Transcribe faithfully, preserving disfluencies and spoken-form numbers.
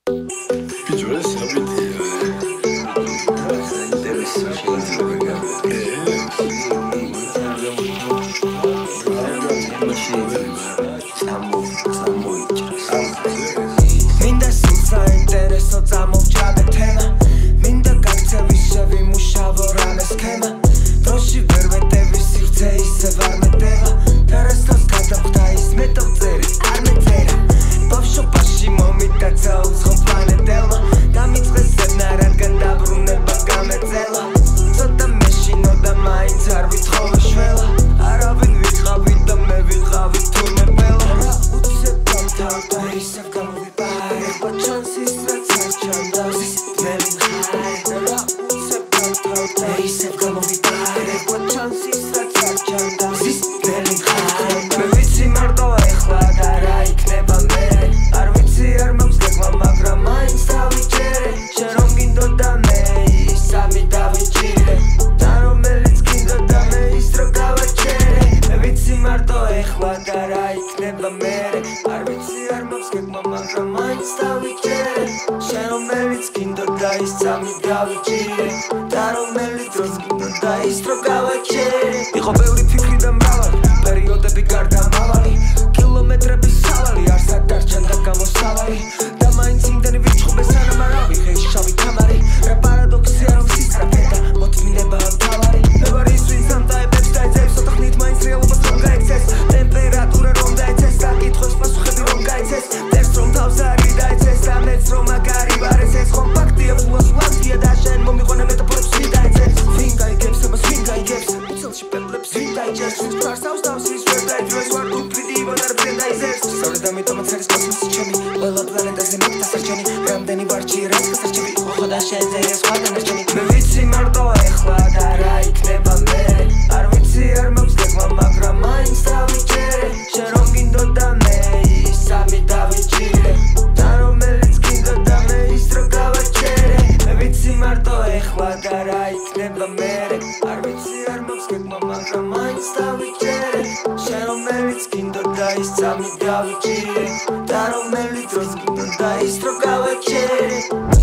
Pigiore sapete. Sainteresо შეიძლება მინდა საინტერესო წამოვჭრა თემა მინდა გაქცევის შევიმუშავო რამე სქემა დროში ვერ ვეტევი სივრცე ისევ არ მეტევა ფერესთან გადამხდა ის მეტევა არ მეწერა ბავშვობაში მომიტაცა უცხო პლანეტელმა დამიწყეს ძებნა რადგან დაბრუნება გამეწელა ცოტა მეშინოდა მაინც არ ვითხოვე შველა არავინ ვიყავი და მე ვიყავი თურმე ბელა უცებ გამთავდა ისევ გამოვიპარე ბაჩანსის რაც არ ჩანდავს ძველი ხარ უცებ გამთავდა ისევ გამოვიპარე ბაჩანსის რაც არ ჩანდავს ძველი ხარ მე ვიცი მარტო ეხლა და რა იქნება მე არ ვიცი არ მაქვს გეგმა მაგრამ მაინც დავიჯერე შენ რომ გინდოდა მე სამი დავიჭირე და რომელიც გინდოდა მე ის რო გავაჩერე მე ვიცი მარტო ეხლა და რა იქნება მე არ ვიცი არ მაქვს გეგმა მაგრამ მაინც დავიჭერე შენ რომელიც გინდოდა ის სამი დავიჭირე და რომელიც დროს გინდოდა ის რო გავაჩერე იყო ბევრი ფიქრი და მრავალი პერიოდები გარდამავალი კილომეტრების სავალი არც არ დარჩა და გამოსავალი და მაინც იმდენი ვიჩხუბე სანამ არ ავიღე შავი თამარი რა პარადოქსია რომ სისწრაფე და მოთმინება მთავარი მე ვარ ის ვინც ამ ტაიპებს დაეძებს ცოტა ხნით მაინც რეალობას რომ გაიქცეს ტემპერატურა რომ დაეცეს საკითხოს პასუხები რომ გაიცეს წერს რომ თავს არის დაეცეს ამეც რომ მაგარი ვარ ეს ეს ხომ ფაქტია ფულას ლანძია და შენ მომიყვანე მეტაფორებს ვინ დაეცეს ვინ გაიგებს ამას ვინ გაიგებს უცელში პეპლებს ვინ დაიჯერს ვინც ფარსავს თავს ის ვერ დაიძროს ვარ უფრიდი იბანარ პრენდაიზერს სწორედ ამიტომაც არის კოსმოსი ჩემი ყველა პლანეტაზე მოგდასარჩენი რამდენი ვარჯი რაც გასარჩები ხო და შენზე ეს სხვა დანარჩენი მე ვიცი მარტო ეხლა და რა იქნება მე არ ვიცი არ მაქვს გეგმა მაგრამ მაინც დავიჯერე შენ რომ გინდოდა მე სამი დავიჭირე და რომელიც გინდოდა მე ის რო გავაჩერე მე ვიცი მარტო ეხლა და რა იქნება მე არ ვიცი არ მაქვს გეგმა მაგრამ მაინც დავიჯერე შენ რომელიც გინდოდა ის სამი დავიჭირე და რომელიც დროს გინდოდა ის რო გავაჩერე